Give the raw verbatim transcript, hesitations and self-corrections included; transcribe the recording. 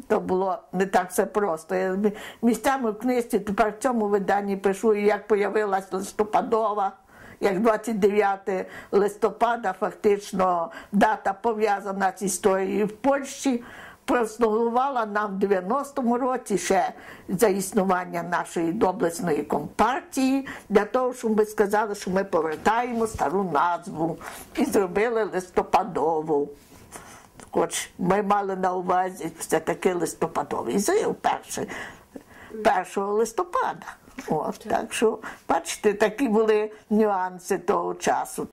то було не так все просто. Я місцями в книжці, тепер в цьому виданні пишу, як появилась листопадова, як двадцять дев'яте листопада, фактично дата пов'язана з історією в Польщі, прослугувала нам в дев'яностому році ще за існування нашої доблесної компартії, для того, щоб ми сказали, що ми повертаємо стару назву і зробили листопадову. Хоч ми мали на увазі все-таки листопадовий зрив перший, першого листопада. От, так що, бачите, такі були нюанси того часу.